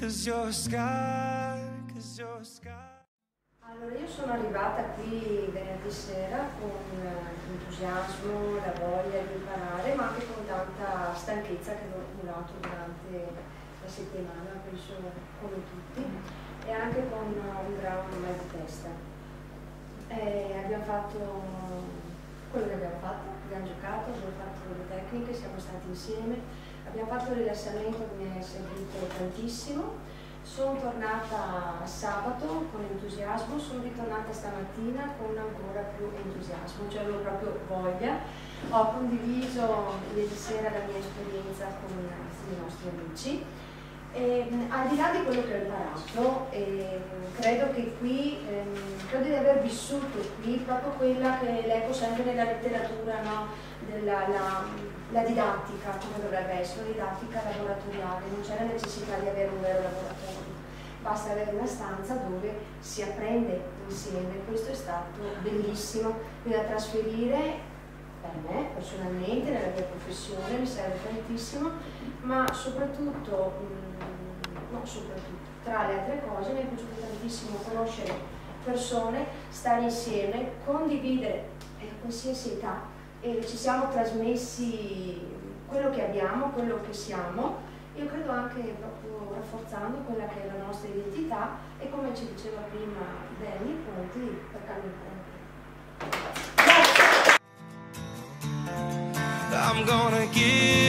'cause you're sky, 'cause you're sky. Allora, io sono arrivata qui venerdì sera con entusiasmo, la voglia di imparare, ma anche con tanta stanchezza che avevo accumulato durante la settimana, penso come tutti, e anche con un gran mal di testa. Abbiamo fatto quello che abbiamo fatto, abbiamo giocato, abbiamo fatto le tecniche, siamo stati insieme, abbiamo fatto il rilassamento che mi è servito tantissimo. Sono tornata sabato con entusiasmo, sono ritornata stamattina con ancora più entusiasmo, cioè avevo proprio voglia. Ho condiviso ieri sera la mia esperienza con i nostri amici e, al di là di quello che ho imparato, credo che qui, credo di aver vissuto qui proprio quella che leggo sempre nella letteratura, no? La didattica, come dovrebbe essere, la didattica laboratoriale, non c'è la necessità di avere un vero laboratorio, basta avere una stanza dove si apprende insieme. Questo è stato bellissimo, da trasferire per me personalmente, nella mia professione, mi serve tantissimo, ma soprattutto, tra le altre cose mi è piaciuto tantissimo conoscere persone, stare insieme, condividere a qualsiasi età. E ci siamo trasmessi quello che abbiamo, quello che siamo, io credo anche proprio rafforzando quella che è la nostra identità e, come ci diceva prima Danny, pronti per cambiare. I'm gonna give